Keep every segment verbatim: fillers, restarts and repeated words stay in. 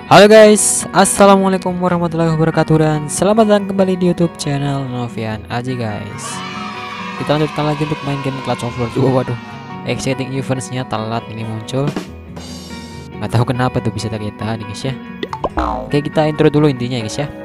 Halo guys, assalamualaikum warahmatullahi wabarakatuh dan selamat datang kembali di YouTube channel Novian Aji guys. Kita lanjutkan lagi untuk main game Clash of Clans dua. Waduh, exciting eventsnya telat ini muncul. Nggak tahu kenapa tuh bisa terjadi tadi guys ya. Oke, kita intro dulu intinya guys ya.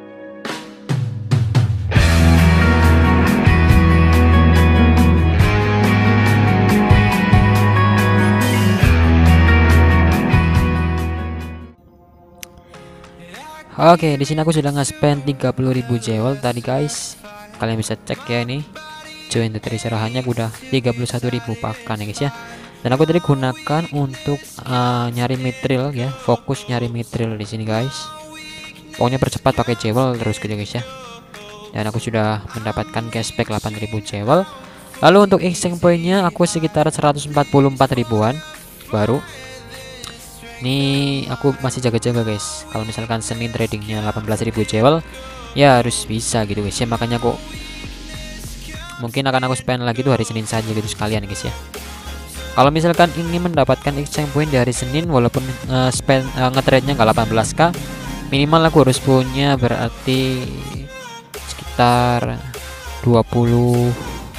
Oke, di sini aku sudah nge-spend tiga puluh ribu jewel tadi guys. Kalian bisa cek ya ini. Join the treasure hanya udah tiga puluh satu ribu pakan ya guys ya. Dan aku tadi gunakan untuk uh, nyari mithril ya, fokus nyari mithril di sini guys. Pokoknya percepat pakai jewel terus gitu guys ya. Dan aku sudah mendapatkan cashback delapan ribu jewel. Lalu untuk exchange pointnya aku sekitar seratus empat puluh empat ribuan baru. Ini aku masih jaga-jaga guys. Kalau misalkan Senin tradingnya delapan belas ribu jewel, ya harus bisa gitu guys ya. Makanya aku mungkin akan aku spend lagi tuh hari Senin saja gitu sekalian guys ya. Kalau misalkan ingin mendapatkan exchange point di hari Senin, walaupun uh, spend uh, ngetrade-nya nggak delapan belas k, minimal aku harus punya berarti sekitar dua puluh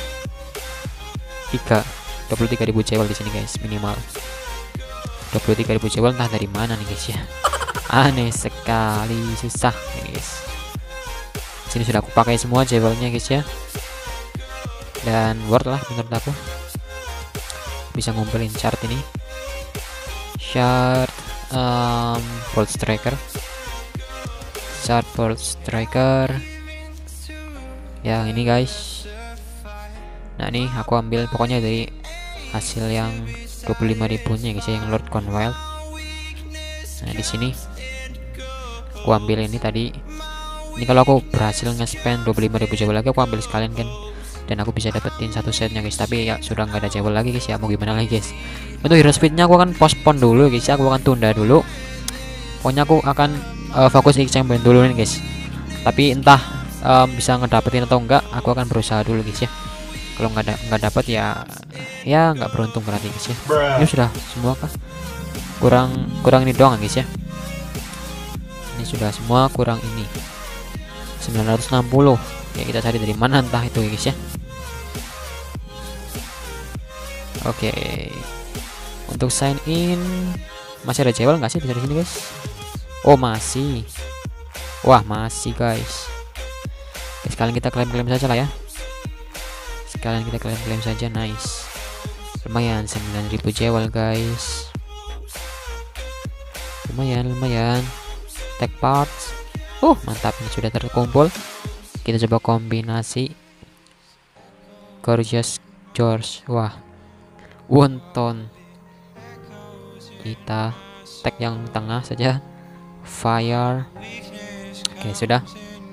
tiga ribu jewel di sini guys minimal. dua puluh tiga ribu jewel entah dari mana nih guys ya. Aneh sekali, susah ini guys. Sini sudah aku pakai semua jewelnya guys ya. Dan worth lah menurut aku. Bisa ngumpulin chart ini. Chart um, Bolt Striker. Chart Bolt Striker. Yang ini guys. Nah, ini aku ambil pokoknya dari hasil yang dua puluh lima ribunya guys ya, yang Lord Conwild. Nah, di sini aku ambil ini tadi. Ini kalau aku berhasil nge-spend dua puluh lima ribu jewel lagi, aku ambil sekalian kan, dan aku bisa dapetin satu setnya guys. Tapi ya sudah nggak ada jewel lagi guys ya, mau gimana lagi guys. Untuk hero speednya aku akan postpone dulu guys ya, aku akan tunda dulu. Pokoknya aku akan uh, fokus exchange point dulu nih guys. Tapi entah um, bisa ngedapetin atau enggak, aku akan berusaha dulu guys ya. Kalau nggak da nggak dapat ya ya nggak beruntung berarti guys ya. Ini sudah semua kah? Kurang kurang ini doang guys ya. Ini sudah semua, kurang ini sembilan ratus enam puluh. Ya kita cari dari mana entah itu guys ya. Oke. Untuk sign in masih ada jewel nggak sih di sini guys? Oh masih. Wah masih guys. Oke, sekalian kita klaim-klaim saja lah ya. Sekalian kita klaim-klaim saja, nice. Lumayan sembilan ribu jewel guys. Lumayan, lumayan. Tech parts. Uh, mantap, ini sudah terkumpul. Kita coba kombinasi. Gorgeous George. Wah. Wonton. Kita tag yang tengah saja. Fire. Oke, sudah.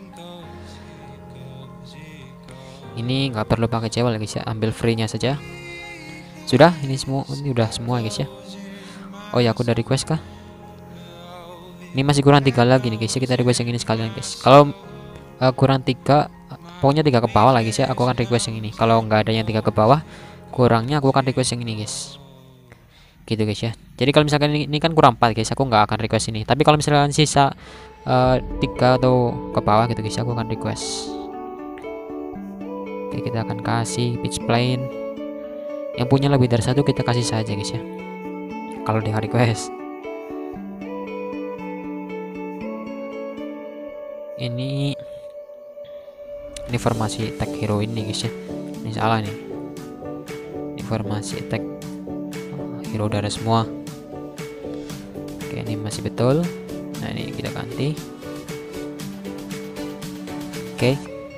Ini nggak perlu pakai jewel guys ya, ambil free nya saja. Sudah, ini semua, ini udah semua guys ya. Oh ya, aku udah request kah? Ini masih kurang tiga lagi nih guys ya, kita request yang ini sekalian guys. Kalau uh, kurang tiga, pokoknya tiga ke bawah lah guys ya, aku akan request yang ini. Kalau nggak ada yang tiga ke bawah, kurangnya aku akan request yang ini guys. Gitu guys ya. Jadi kalau misalkan ini, ini kan kurang empat guys, aku nggak akan request ini. Tapi kalau misalkan sisa uh, tiga atau ke bawah gitu guys, aku akan request. Oke, kita akan kasih pitch plane. Yang punya lebih dari satu kita kasih saja guys ya, kalau di request. Ini informasi tag hero ini guys ya. Ini salah nih. Informasi tag hero udah ada semua. Oke, ini masih betul. Nah, ini kita ganti. Oke.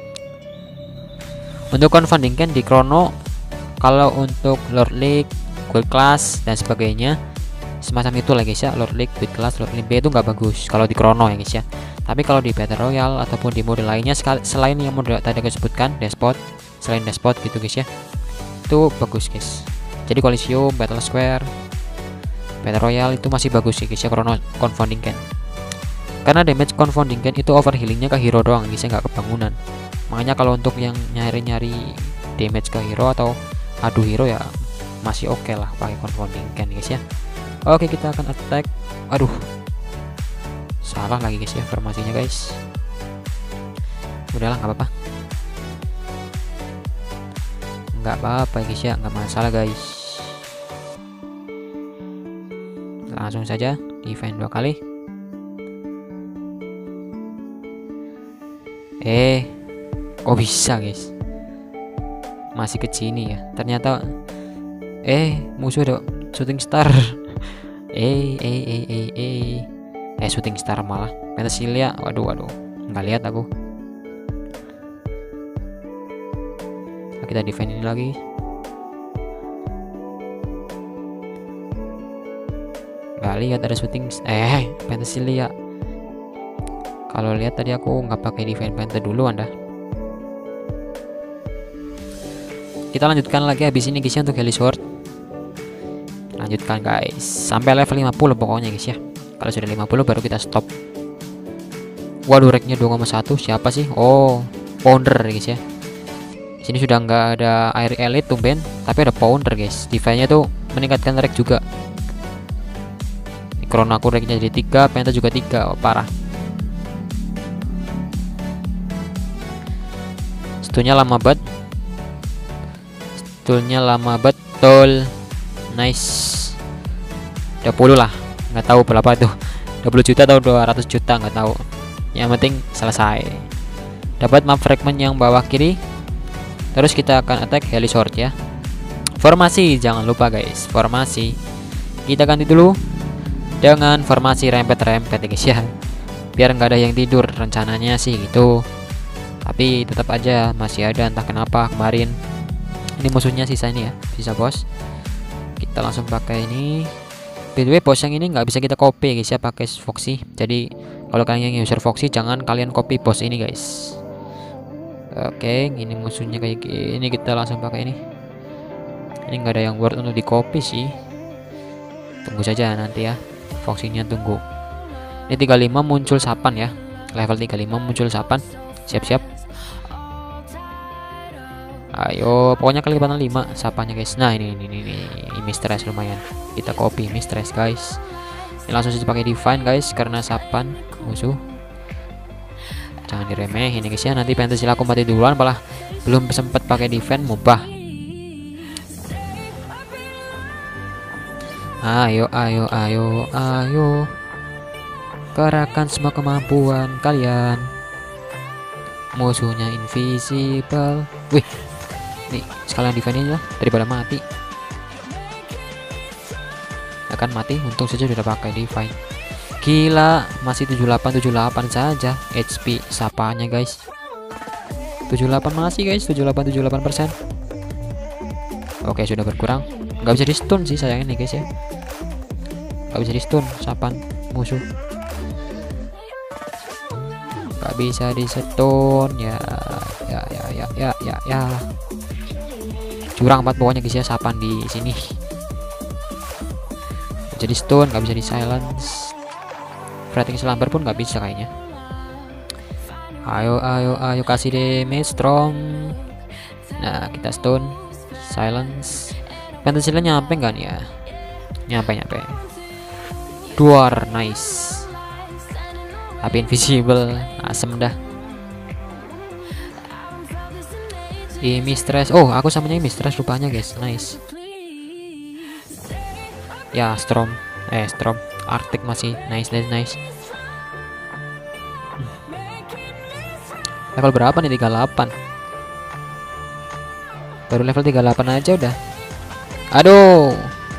Untuk confounding kan di Chrono, kalau untuk Lord League, Gold Class dan sebagainya semacam itu lah guys ya. Lord League, Gold Class, Lord League itu nggak bagus kalau di Chrono ya guys ya. Tapi kalau di Battle Royale ataupun di mode lainnya, selain yang mode tadi aku sebutkan, Despot, selain Despot gitu guys ya, itu bagus guys. Jadi Coliseum, Battle Square, Battle Royale itu masih bagus sih guys ya, Chrono confounding kan. Karena damage confounding kan itu over healingnya ke hero doang guys ya, nggak ke bangunan. Makanya kalau untuk yang nyari-nyari damage ke hero atau adu hero ya masih oke okay lah pakai confounding can guys ya. Oke, kita akan attack. Aduh, Salah lagi guys ya formasinya guys. Udahlah nggak apa-apa. Nggak apa-apa guys ya, nggak masalah guys. Langsung saja defend dua kali. Eh, kok bisa guys? Masih ke sini ya. Ternyata eh musuh ada shooting star. eh eh eh eh eh eh shooting star malah Penthesilea. Waduh waduh, nggak lihat aku. Nah, kita defend ini lagi. Nggak lihat ada shooting eh Penthesilea. Kalau lihat tadi aku nggak pakai defend Panther dulu anda. Kita lanjutkan lagi habis ini guys ya untuk Heli Sword. Lanjutkan guys sampai level lima puluh pokoknya guys ya. Kalau sudah lima puluh baru kita stop. Waduh, reknya dua koma satu. Siapa sih? Oh, Pounder guys ya. Di sini sudah nggak ada air elite tumben, tapi ada Pounder guys. Defense-nya tuh meningkatkan rek juga. Krono aku reknya jadi tiga, Penta juga tiga. Oh, parah. Stunnya lama banget. Stunnya lama betul. Nice. dua puluh lah. Nggak tahu berapa tuh. dua puluh juta atau dua ratus juta nggak tahu. Yang penting selesai. Dapat map fragment yang bawah kiri. Terus kita akan attack Heli Sword ya. Formasi jangan lupa guys. Formasi. Kita ganti dulu dengan formasi rempet-rempet ya guys ya. Biar nggak ada yang tidur rencananya sih gitu. Tapi tetap aja masih ada entah kenapa kemarin. Ini musuhnya sisa ini ya, sisa bos. Kita langsung pakai ini. By the way, bos yang ini nggak bisa kita copy guys ya pakai Foxy. Jadi kalau kalian yang user Foxy jangan kalian copy bos ini guys. Oke, ini musuhnya kayak gini, kita langsung pakai ini. Ini nggak ada yang worth untuk di copy sih. Tunggu saja nanti ya, Foxy-nya tunggu. Ini tiga puluh lima muncul sapan ya, level tiga puluh lima muncul sapan. Siap-siap. Ayo, pokoknya kelipatan lima sapanya guys. Nah, ini ini ini, ini mistress lumayan. Kita copy mistress guys. Ini langsung saja pakai divine guys karena sapan musuh. Jangan diremehin ini guys ya. Nanti Penthesilea aku mati duluan, malah belum sempat pakai defense mubah. Ayo, ayo, ayo, ayo. Kerahkan semua kemampuan kalian. Musuhnya invisible. Wih, nih sekalian defense aja daripada mati. Akan mati, untung saja sudah pakai divine. Gila, masih tujuh puluh delapan tujuh puluh delapan saja H P sapanya guys. tujuh puluh delapan masih guys, tujuh puluh delapan tujuh puluh delapan persen. Oke, sudah berkurang. Nggak bisa di stun sih sayangnya nih guys ya. Nggak bisa di stun sapan musuh. Nggak bisa di stun ya. Ya ya ya ya ya ya. Curang banget pokoknya guys ya sapan di sini. Jadi stun, nggak bisa di silence. Fighting Slumber pun nggak bisa kayaknya. Ayo ayo ayo kasih damage strong. Nah, kita stun, silence. Penthesilea nyampe nggak nih ya? Nyampe nyampe. Duar, nice. Tapi invisible, asem dah. Ini mistress. Oh, aku samanya mistress rupanya guys, nice. Ya, Storm, eh Storm, Arctic masih nice nice nice. Level berapa nih? tiga puluh delapan. Baru level tiga puluh delapan aja udah. Aduh.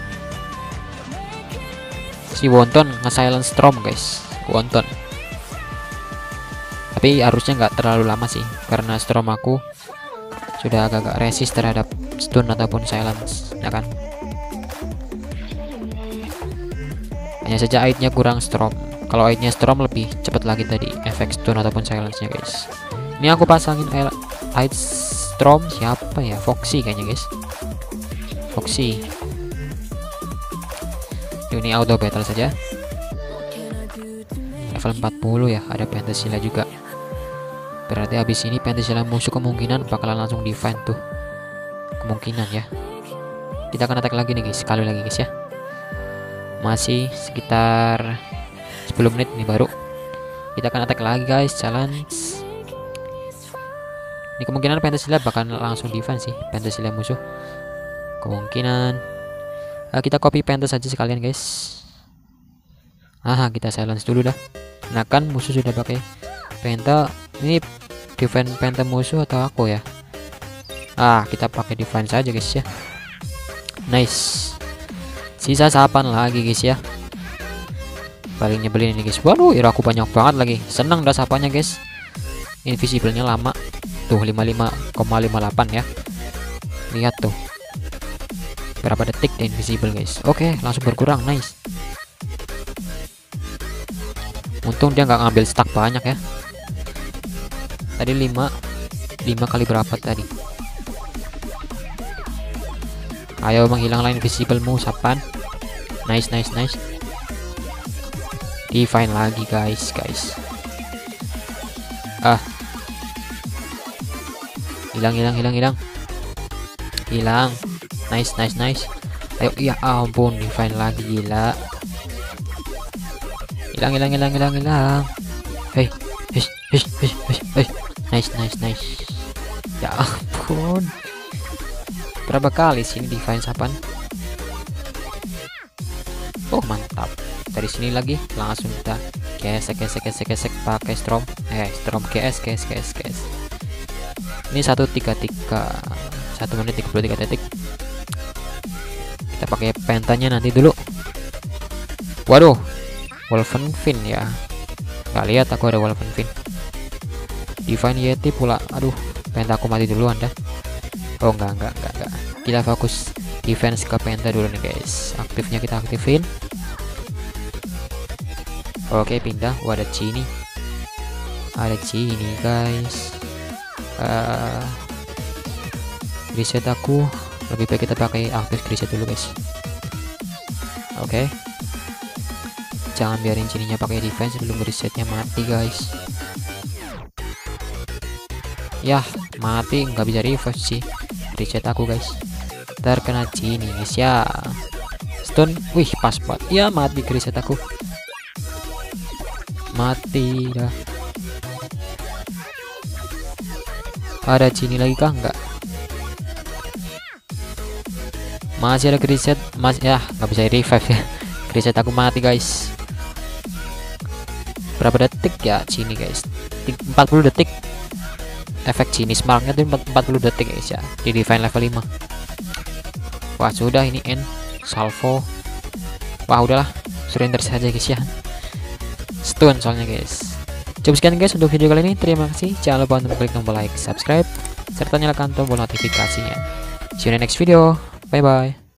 Si Wonton nge-silence Storm guys. Wonton. Tapi harusnya nggak terlalu lama sih, karena Storm aku sudah agak-agak resist terhadap stun ataupun silence, ya kan? Hanya saja aidnya kurang Storm. Kalau aidnya Storm lebih cepat lagi tadi efek stun ataupun silence-nya guys. Ini aku pasangin aid Storm siapa ya? Foxy kayaknya guys. Foxy. Ini auto battle saja. Level empat puluh ya, ada Penthesilea juga. Berarti habis ini Penthesilea musuh kemungkinan bakalan langsung defend tuh. Kemungkinan ya. Kita akan attack lagi nih guys, sekali lagi guys ya. Masih sekitar sepuluh menit nih baru. Kita akan attack lagi guys, challenge. Ini kemungkinan Pentasila bakal langsung defense sih, Pentasila musuh. Kemungkinan uh, kita copy Pentas saja sekalian guys. Ah, kita silence dulu dah. Nah kan musuh sudah pakai Penta. Ini defense Penta musuh atau aku ya? Ah, kita pakai defense saja guys ya. Nice. Sisa sapan lagi guys ya. Paling nyebelin ini guys. Waduh, hero aku banyak banget lagi. Senang dah sapanya guys. Invisible-nya lama. Tuh lima puluh lima koma lima delapan ya. Lihat tuh. Berapa detik deh invisible guys. Oke, langsung berkurang. Nice. Untung dia nggak ngambil stack banyak ya. Tadi lima lima kali berapa tadi? Ayo menghilanglah invisible-mu sapan. Nice nice nice. Divine lagi guys, guys. Ah. Hilang hilang hilang hilang. Hilang. Nice nice nice. Ayo, ya ampun, divine lagi gila. Hilang hilang hilang hilang hilang. Hey, hey, hey, hey, hey, hey. Nice nice nice. Ya ampun. Berapa kali sini divine sapan? Oh, mantap. Dari sini lagi langsung kita gesek gesek gesek gesek pakai Storm. Eh, Storm gs gs gs gs. Ini satu tiga tiga. satu menit tiga puluh tiga detik. Kita pakai pentanya nanti dulu. Waduh. Wolfenfin ya. Gak lihat aku ada Wolfenfin. Divine Yeti pula. Aduh, penta aku mati duluan dah. Oh, enggak enggak enggak enggak. Kita fokus defense ke penta dulu nih guys. Aktifnya kita aktifin. Oke, pindah. Wah, ada Cini. Ada Cini guys. Uh, reset aku. Lebih baik kita pakai aktif reset dulu guys. Oke. Jangan biarin Cininya pakai defense sebelum resetnya mati guys. Yah, mati, nggak bisa reverse sih. Reset aku guys. Terkena Cini guys ya. Stun. Wih, pas banget. Ya, mati reset aku. Mati dah. Ada Cini lagi kah? Enggak. Masih ada reset. Mas ya, nggak bisa revive ya. Reset aku mati guys. Berapa detik ya Cini guys? empat puluh detik. Efek Cini smartnya tuh empat puluh detik guys ya. Di divine level lima. Wah, sudah ini end. Salvo. Wah, udahlah. Surrender saja guys ya. Stun soalnya guys. Cukup sekian guys untuk video kali ini. Terima kasih. Jangan lupa untuk klik tombol like, subscribe, serta nyalakan tombol notifikasinya. See you in the next video. Bye bye.